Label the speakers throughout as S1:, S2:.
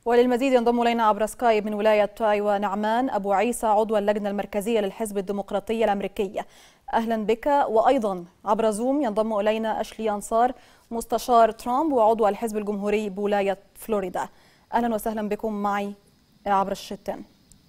S1: وللمزيد ينضم إلينا عبر سكايب من ولاية تايوان نعمان أبو عيسى عضو اللجنة المركزية للحزب الديمقراطي الأمريكي. أهلا بك. وأيضا عبر زوم ينضم إلينا أشلي أنصار مستشار ترامب وعضو الحزب الجمهوري بولاية فلوريدا. أهلا وسهلا بكم معي عبر الشتان.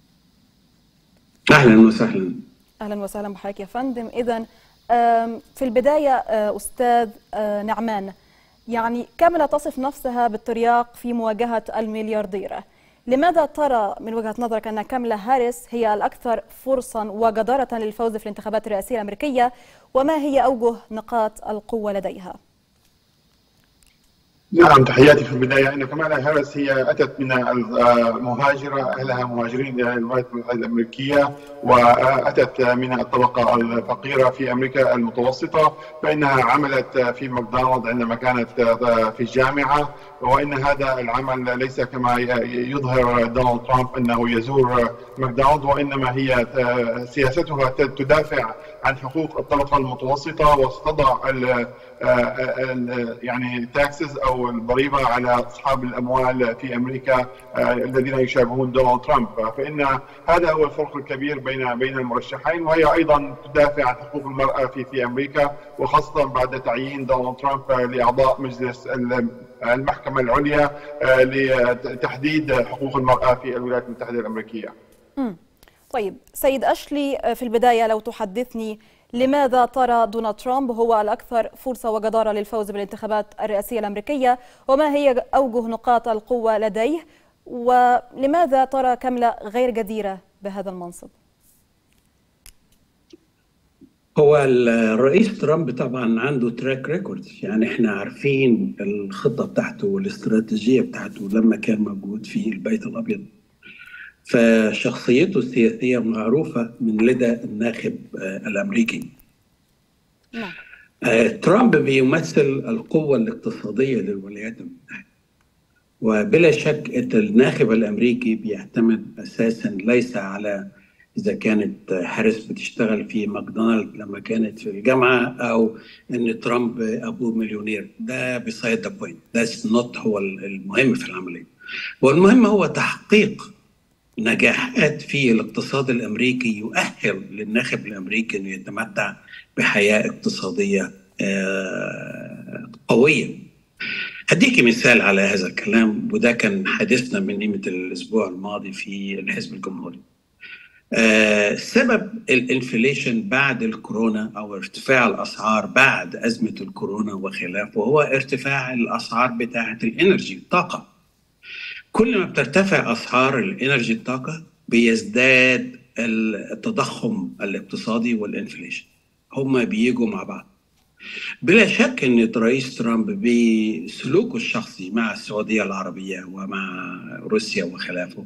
S2: أهلا وسهلا.
S1: أهلا وسهلا بحضرتك يا فندم. إذن في البداية أستاذ نعمان، يعني كاملة تصف نفسها بالترياق في مواجهة الملياردير، لماذا ترى من وجهة نظرك أن كاملا هاريس هي الأكثر فرصا وجدارة للفوز في الانتخابات الرئاسية الأمريكية، وما هي أوجه نقاط القوة لديها؟
S3: نعم، تحياتي في البداية. أن كامالا هاريس هي أتت من مهاجرة، أهلها مهاجرين إلى الولايات المتحدة الأمريكية، وأتت من الطبقة الفقيرة في أمريكا المتوسطة، فإنها عملت في ماكدونالد عندما كانت في الجامعة، وإن هذا العمل ليس كما يظهر دونالد ترامب أنه يزور ماكدونالد، وإنما هي سياستها تدافع عن حقوق الطبقة المتوسطة وتضع يعني تاكسز او الضريبه على اصحاب الاموال في امريكا الذين يشابهون دونالد ترامب. فان هذا هو الفرق الكبير بين المرشحين، وهي ايضا تدافع عن حقوق المراه في امريكا، وخاصه بعد تعيين دونالد ترامب لاعضاء مجلس المحكمه العليا لتحديد حقوق المراه في الولايات المتحده الامريكيه.
S1: طيب سيد أشلي، في البداية لو تحدثني لماذا ترى دونالد ترامب هو الأكثر فرصة وجدارة للفوز بالانتخابات الرئاسية الأمريكية، وما هي أوجه نقاط القوة لديه، ولماذا ترى كاملا غير جديرة بهذا المنصب؟
S2: هو الرئيس ترامب طبعا عنده تراك ريكورد، يعني احنا عارفين الخطة بتاعته والاستراتيجية بتاعته لما كان موجود في البيت الأبيض، فشخصيته السياسية معروفة من لدى الناخب الأمريكي. ترامب بيمثل القوة الاقتصادية للولايات المتحدة، وبلا شك الناخب الأمريكي بيعتمد أساسا ليس على إذا كانت هاريس بتشتغل في ماكدونالد لما كانت في الجامعة، أو إن ترامب أبوه مليونير. ده beside the point. That's not هو المهم في العملية. والمهم هو تحقيق نجاحات في الاقتصاد الأمريكي يؤهل للناخب الأمريكي أنه يتمتع بحياة اقتصادية قوية. هديك مثال على هذا الكلام، وده كان حديثنا من قيمة الأسبوع الماضي في الحزب الجمهوري. سبب الانفليشن بعد الكورونا أو ارتفاع الأسعار بعد أزمة الكورونا وخلافه هو ارتفاع الأسعار بتاعة الإنرجي، الطاقة. كل ما بترتفع أسعار الإنرجي الطاقة بيزداد التضخم الاقتصادي والإنفليشن، هما بيجوا مع بعض. بلا شك أن الرئيس ترامب بسلوكه الشخصي مع السعودية العربية ومع روسيا وخلافه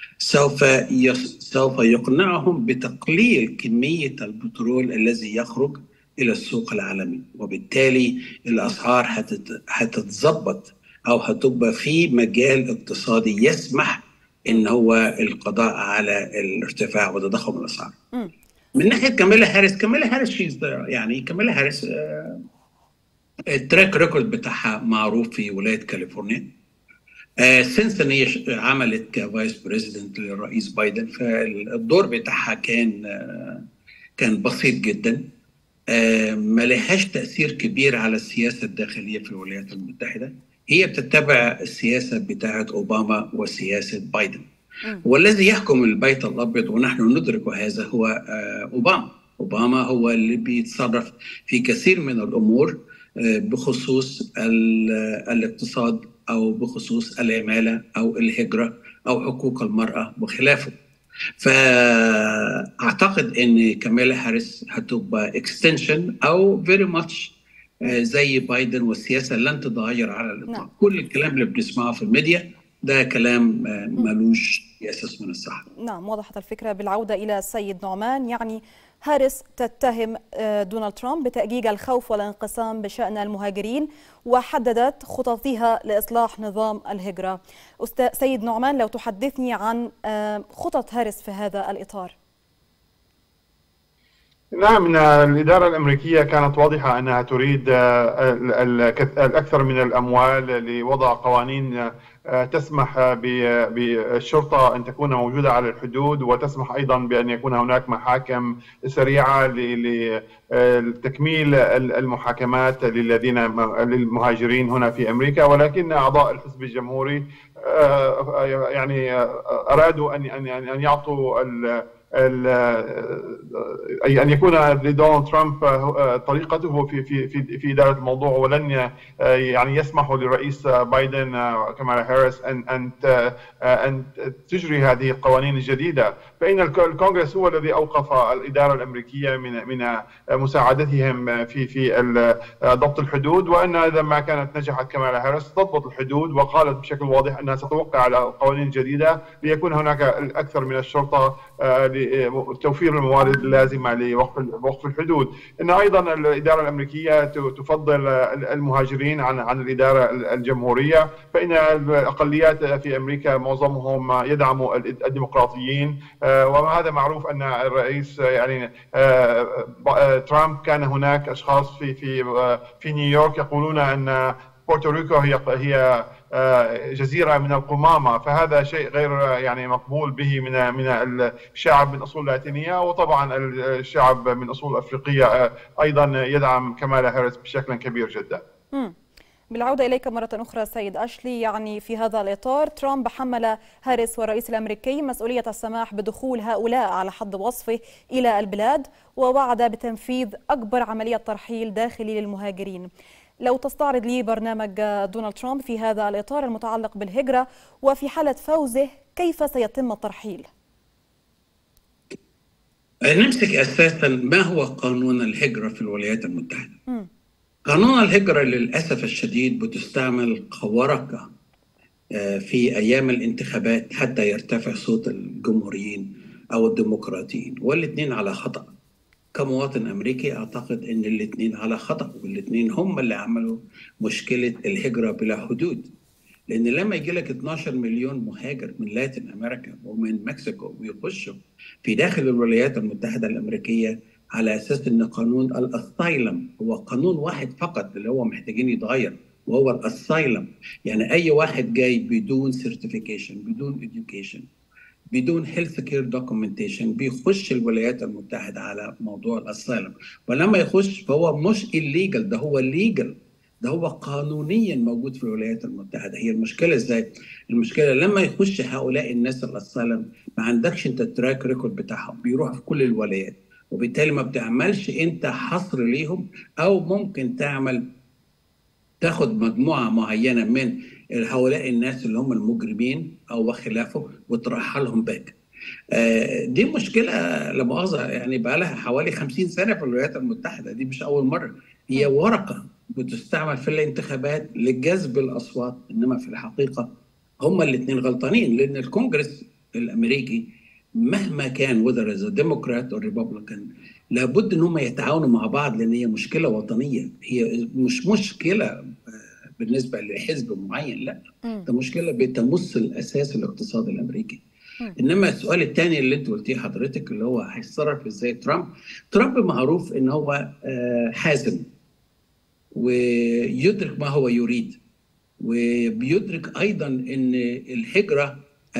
S2: سوف يقنعهم بتقليل كمية البترول الذي يخرج إلى السوق العالمي، وبالتالي الأسعار هتتظبط أو هتبقى في مجال اقتصادي يسمح إن هو القضاء على الارتفاع وتضخم الأسعار. من ناحية كامالا هاريس يعني كامالا هاريس التراك ريكورد بتاعها معروف في ولاية كاليفورنيا. سنس ان هي عملت كفايس بريزيدنت للرئيس بايدن، فالدور بتاعها كان بسيط جدا، ما لهاش تأثير كبير على السياسة الداخلية في الولايات المتحدة. هي بتتبع السياسة بتاعت أوباما وسياسة بايدن، والذي يحكم البيت الأبيض ونحن ندرك هذا هو أوباما هو اللي بيتصرف في كثير من الأمور بخصوص الاقتصاد أو بخصوص العمالة أو الهجرة أو حقوق المرأة وخلافه. فأعتقد أن كامالا هاريس هتبقى اكستنشن أو فيري ماتش زي بايدن، والسياسة لن تتغير على الإطلاق. كل الكلام اللي بنسمعه في الميديا ده كلام ملوش أساس من الصحة.
S1: نعم، وضحت الفكرة. بالعودة إلى السيد نعمان، يعني هاريس تتهم دونالد ترامب بتأجيج الخوف والانقسام بشأن المهاجرين، وحددت خططها لإصلاح نظام الهجرة. سيد نعمان، لو تحدثني عن خطط هاريس في هذا الإطار.
S3: نعم، الإدارة الأمريكية كانت واضحة أنها تريد الأكثر من الأموال لوضع قوانين تسمح بالشرطة أن تكون موجودة على الحدود، وتسمح أيضا بأن يكون هناك محاكم سريعة لتكميل المحاكمات للمهاجرين هنا في أمريكا. ولكن أعضاء الحزب الجمهوري يعني أرادوا أن يعطوا أن يكون لدونالد ترامب طريقته في إدارة الموضوع، ولن يعني يسمحوا لرئيس بايدن كامالا هاريس أن تجري هذه القوانين الجديدة. فإن الكونغرس هو الذي أوقف الإدارة الأمريكية من مساعدتهم في ضبط الحدود، وأن إذا ما كانت نجحت كامالا هاريس تضبط الحدود، وقالت بشكل واضح أنها ستوقع على قوانين جديدة ليكون هناك الأكثر من الشرطة لتوفير الموارد اللازمة لوقف الحدود. إن أيضا الإدارة الأمريكية تفضل المهاجرين عن الإدارة الجمهورية، فإن الأقليات في أمريكا معظمهم يدعموا الديمقراطيين، وهذا معروف أن الرئيس يعني ترامب كان هناك أشخاص في نيويورك يقولون أن بورتوريكو هي جزيرة من القمامة، فهذا شيء غير يعني مقبول به من الشعب من أصول لاتينية، وطبعا الشعب من أصول أفريقية أيضا يدعم كامالا هاريس بشكل كبير جدا.
S1: بالعودة إليك مرة أخرى سيد أشلي، يعني في هذا الإطار ترامب حمل هاريس والرئيس الأمريكي مسؤولية السماح بدخول هؤلاء على حد وصفه إلى البلاد، ووعد بتنفيذ أكبر عملية ترحيل داخلي للمهاجرين. لو تستعرض لي برنامج دونالد ترامب في هذا الإطار المتعلق بالهجرة، وفي حالة فوزه كيف سيتم الترحيل؟
S2: نمسك أساسا ما هو قانون الهجرة في الولايات المتحدة. قانون الهجرة للأسف الشديد بتستعمل كورقة في أيام الانتخابات حتى يرتفع صوت الجمهوريين أو الديمقراطيين، والاثنين على خطأ. كمواطن أمريكي أعتقد أن الاثنين على خطأ، والاثنين هم اللي عملوا مشكلة الهجرة بلا حدود. لأن لما يجي لك 12 مليون مهاجر من لاتين أمريكا ومن مكسيكو ويخشوا في داخل الولايات المتحدة الأمريكية على أساس أن قانون الأسايلم هو قانون واحد فقط اللي هو محتاجين يتغير، وهو الأسايلم. يعني أي واحد جاي بدون سيرتيفيكيشن، بدون إديوكيشن، بدون هيلث كير دوكيومنتيشن، بيخش الولايات المتحدة على موضوع الأسايلم. ولما يخش فهو مش إليجل، ده هو ليجل، ده هو قانونيا موجود في الولايات المتحدة. هي المشكلة ازاي؟ المشكلة لما يخش هؤلاء الناس الأسايلم ما عندكش انت التراك ريكورد بتاعهم، بيروح في كل الولايات، وبالتالي ما بتعملش انت حصر ليهم، او ممكن تاخد مجموعة معينة من هؤلاء الناس اللي هم المجرمين او خلافه وترحلهم باك. دي مشكلة لا مؤاخذة يعني بقى لها حوالي 50 سنة في الولايات المتحدة، دي مش أول مرة. هي ورقة بتستعمل في الانتخابات لجذب الأصوات، إنما في الحقيقة هما الاثنين غلطانين، لأن الكونجرس الأمريكي مهما كان whether as a Democrat or Republican لابد إن هم يتعاونوا مع بعض، لأن هي مشكلة وطنية، هي مش مشكلة بالنسبة لحزب معين، لا ده مشكلة بتمس الأساس الاقتصادي الأمريكي. انما السؤال الثاني اللي انت قلتيه حضرتك اللي هو هيتصرف ازاي ترامب معروف ان هو حازم ويدرك ما هو يريد، وبيدرك ايضا ان الهجره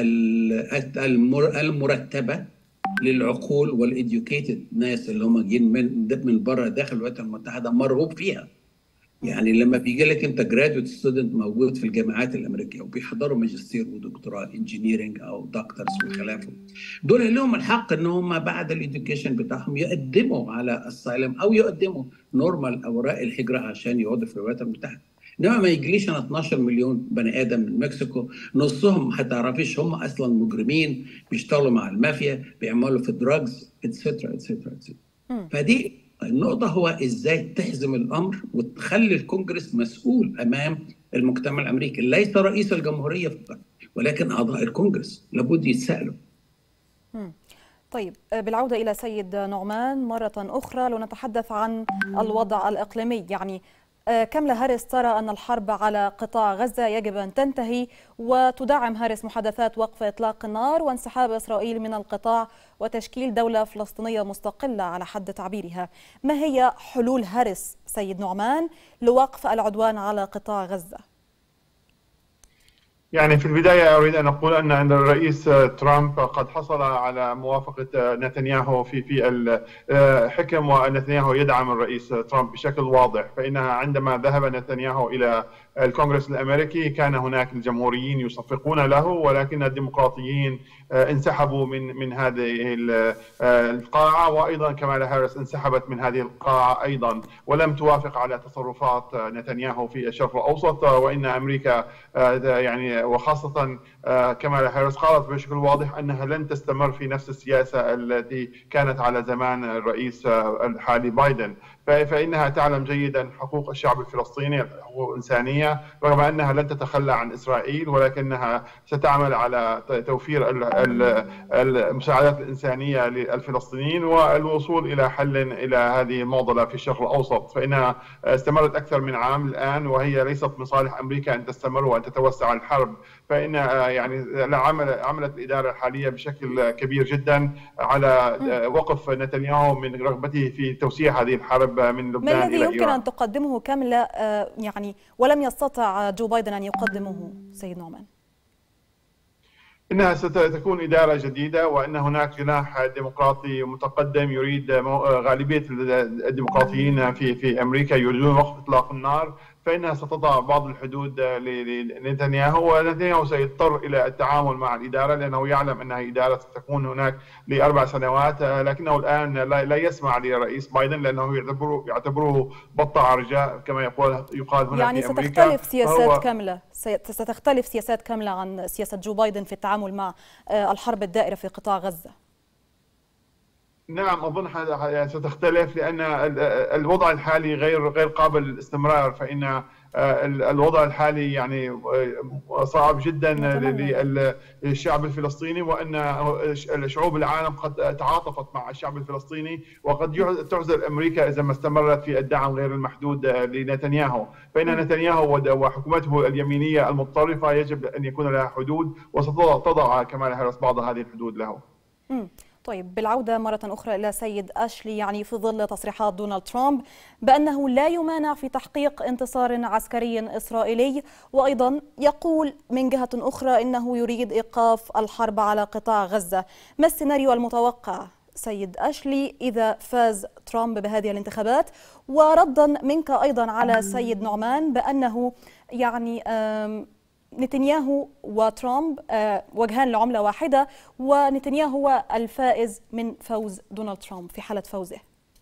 S2: المرتبه للعقول والاديوكيتد ناس اللي هم جايين من بره داخل الولايات المتحده مرغوب فيها. يعني لما بيجي لك انت جرادويت ستودنت موجود في الجامعات الامريكيه وبيحضروا ماجستير ودكتوراه انجينيرنج او دكتورز وخلافه، دول لهم الحق ان هم بعد الاديوكيشن بتاعهم يقدموا على السايلم او يقدموا نورمال اوراق الهجره عشان يقعدوا في الولايات المتحده. انما ما يجليش انا 12 مليون بني ادم من مكسيكو نصهم ما هتعرفيش هم اصلا مجرمين بيشتغلوا مع المافيا بيعملوا في الدراجز اتسترا اتسترا اتسترا. فدي النقطة هو إزاي تحزم الأمر وتخلي الكونجرس مسؤول أمام المجتمع الأمريكي، ليس رئيس الجمهورية فقط ولكن أعضاء الكونجرس لابد يتسألوا.
S1: طيب بالعودة إلى سيد نعمان مرة أخرى، لو نتحدث عن الوضع الإقليمي، يعني كاملا هاريس ترى أن الحرب على قطاع غزة يجب أن تنتهي، وتدعم هاريس محادثات وقف إطلاق النار وانسحاب إسرائيل من القطاع وتشكيل دولة فلسطينية مستقلة على حد تعبيرها. ما هي حلول هاريس سيد نعمان لوقف العدوان على قطاع غزة؟
S3: يعني في البداية أريد أن أقول أن الرئيس ترامب قد حصل على موافقة نتنياهو في الحكم، ونتنياهو يدعم الرئيس ترامب بشكل واضح. فإنها عندما ذهب نتنياهو إلى الكونغرس الأمريكي كان هناك الجمهوريين يصفقون له، ولكن الديمقراطيين انسحبوا من هذه القاعة، وأيضا كمالا هاريس انسحبت من هذه القاعة أيضا، ولم توافق على تصرفات نتنياهو في الشرق الأوسط. وإن أمريكا يعني وخاصة كمالا هاريس قالت بشكل واضح أنها لن تستمر في نفس السياسة التي كانت على زمان الرئيس الحالي بايدن. فإنها تعلم جيدا حقوق الشعب الفلسطيني، حقوق الإنسانية، رغم أنها لن تتخلى عن إسرائيل، ولكنها ستعمل على توفير المساعدات الإنسانية للفلسطينيين والوصول إلى حل إلى هذه المعضلة في الشرق الأوسط. فإنها استمرت أكثر من عام الآن، وهي ليست من صالح أمريكا أن تستمر وأن تتوسع الحرب. فإن يعني عملت الإدارة الحالية بشكل كبير جدا على وقف نتنياهو من رغبته في توسيع هذه الحرب من لبنان
S1: ما
S3: إلى
S1: الذي
S3: إيران.
S1: يمكن أن تقدمه كاملة يعني ولم يستطع جو بايدن أن يقدمه سيد نعمان؟
S3: إنها ستكون إدارة جديدة، وأن هناك جناح ديمقراطي متقدم يريد غالبية الديمقراطيين في أمريكا يريدون وقف إطلاق النار. فإنها ستضع بعض الحدود لنتنياهو، ونتنياهو سيضطر إلى التعامل مع الإدارة لأنه يعلم أنها إدارة ستكون هناك ل4 سنوات. لكنه الآن لا يسمع لرئيس بايدن لأنه يعتبره بط عرجاء كما يقال هنا
S1: يعني
S3: في أمريكا.
S1: ستختلف سياسات كاملة عن سياسة جو بايدن في التعامل مع الحرب الدائرة في قطاع غزة.
S3: نعم، أظن ستختلف لأن الوضع الحالي غير قابل للاستمرار. فإن الوضع الحالي يعني صعب جدا للشعب الفلسطيني، وأن الشعوب العالم قد تعاطفت مع الشعب الفلسطيني، وقد تعزل أمريكا إذا ما استمرت في الدعم غير المحدود لنتنياهو. فإن نتنياهو وحكومته اليمينية المتطرفة يجب أن يكون لها حدود، وستضع كمالا هاريس بعض هذه الحدود له.
S1: طيب، بالعودة مرة أخرى إلى سيد أشلي، يعني في ظل تصريحات دونالد ترامب بأنه لا يمانع في تحقيق انتصار عسكري إسرائيلي، وأيضا يقول من جهة أخرى إنه يريد إيقاف الحرب على قطاع غزة، ما السيناريو المتوقع سيد أشلي إذا فاز ترامب بهذه الانتخابات؟ وردا منك أيضا على سيد نعمان بأنه يعني نتنياهو وترامب وجهان لعملة واحدة، ونتنياهو هو الفائز من فوز دونالد ترامب في حالة فوزه.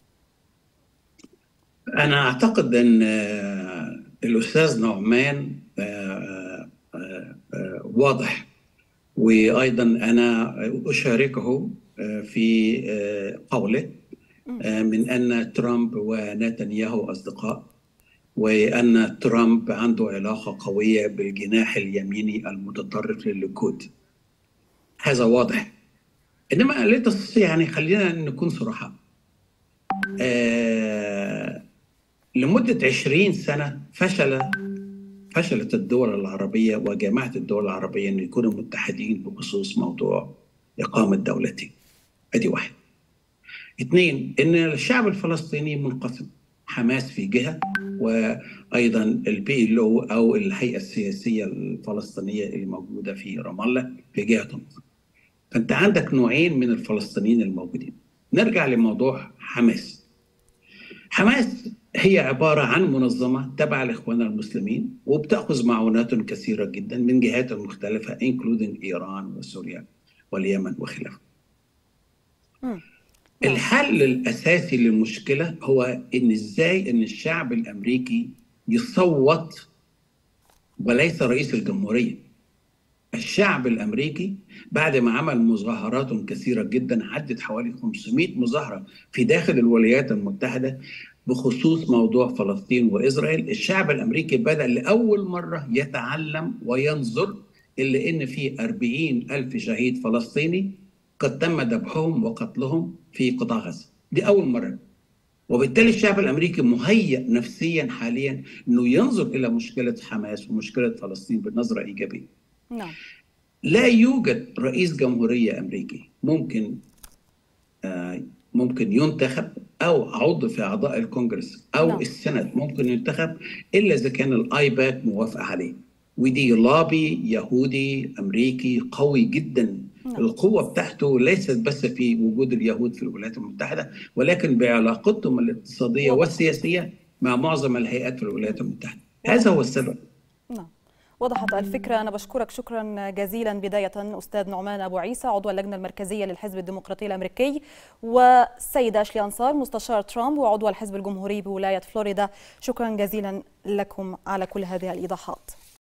S2: أنا أعتقد أن الأستاذ نعمان واضح، وأيضا أنا أشاركه في قوله من أن ترامب ونتنياهو أصدقاء، وأن ترامب عنده علاقة قوية بالجناح اليميني المتطرف للليكود. هذا واضح. إنما يعني خلينا نكون صراحة، لمدة 20 سنة فشلت الدول العربية وجامعة الدول العربية أن يكونوا متحدين بخصوص موضوع إقامة دولتين. أدي واحد. 2، إن الشعب الفلسطيني منقسم، حماس في جهة، وأيضا الPLO أو الهيئة السياسية الفلسطينية اللي موجودة في رام الله في جهة أخرى. فأنت عندك نوعين من الفلسطينيين الموجودين. نرجع لموضوع حماس. حماس هي عبارة عن منظمة تبع الإخوان المسلمين، وبتأخذ معونات كثيرة جدا من جهات مختلفة including إيران وسوريا واليمن وخلافه. الحل الأساسي للمشكلة هو إن إزاي إن الشعب الأمريكي يصوت وليس رئيس الجمهورية. الشعب الأمريكي بعد ما عمل مظاهرات كثيرة جدا، عدت حوالي 500 مظاهرة في داخل الولايات المتحدة بخصوص موضوع فلسطين وإسرائيل، الشعب الأمريكي بدأ لأول مرة يتعلم وينظر إلا إن في 40,000 شهيد فلسطيني قد تم ذبحهم وقتلهم في قطاع غزة. دي أول مرة. وبالتالي الشعب الأمريكي مهيأ نفسيا حاليا أنه ينظر إلى مشكلة حماس ومشكلة فلسطين بنظرة إيجابية.
S1: نعم.
S2: لا يوجد رئيس جمهورية أمريكي ممكن ينتخب، أو عضو في أعضاء الكونغرس أو السنت ممكن ينتخب إلا إذا كان الآيباك موافق عليه. ودي لابي يهودي أمريكي قوي جدا. القوة بتاعته ليست بس في وجود اليهود في الولايات المتحدة، ولكن بعلاقتهم الاقتصادية والسياسية مع معظم الهيئات في الولايات المتحدة. هذا هو السبب.
S1: نعم، وضحت الفكرة. أنا بشكرك شكرا جزيلا بداية أستاذ نعمان أبو عيسى عضو اللجنة المركزية للحزب الديمقراطي الأمريكي، والسيد أشلي أنصار مستشار ترامب وعضو الحزب الجمهوري بولاية فلوريدا. شكرا جزيلا لكم على كل هذه الإيضاحات.